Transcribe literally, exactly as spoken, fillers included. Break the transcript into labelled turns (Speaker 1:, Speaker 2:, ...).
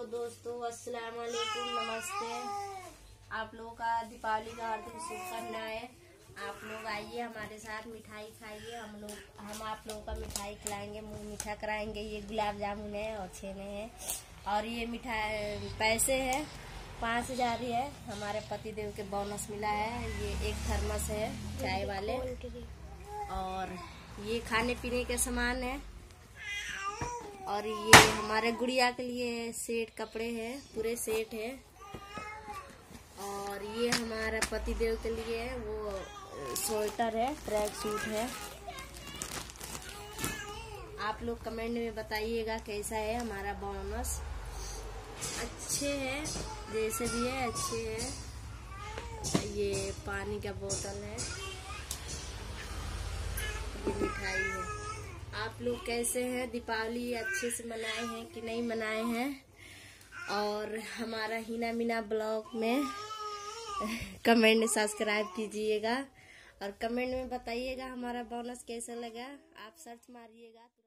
Speaker 1: दोस्तों, अस्सलाम वालेकुम, नमस्ते। आप लोगों का दीपावली का हार्दिक शुभकामनाएं। आप लोग आइए हमारे साथ, मिठाई खाइए। हम लोग हम आप लोगों का मिठाई खिलाएंगे, मुंह मीठा कराएंगे। ये गुलाब जामुन है और छेने हैं और ये मिठाई पैसे है पाँच हजार ही है। हमारे पतिदेव के बोनस मिला है। ये एक थर्मस है चाय वाले और ये खाने पीने के सामान है। और ये हमारे गुड़िया के लिए सेट कपड़े हैं, पूरे सेट है। और ये हमारा पतिदेव के लिए वो स्वेटर है, ट्रैक सूट है। आप लोग कमेंट में बताइएगा कैसा है हमारा बोनस। अच्छे है, जैसे भी है अच्छे है। ये पानी का बोतल है, ये मिठाई है। आप लोग कैसे हैं? दीपावली अच्छे से मनाए हैं कि नहीं मनाए हैं? और हमारा हिना मीना ब्लॉग में कमेंट सब्सक्राइब कीजिएगा और कमेंट में बताइएगा हमारा बोनस कैसा लगा। आप सर्च मारिएगा।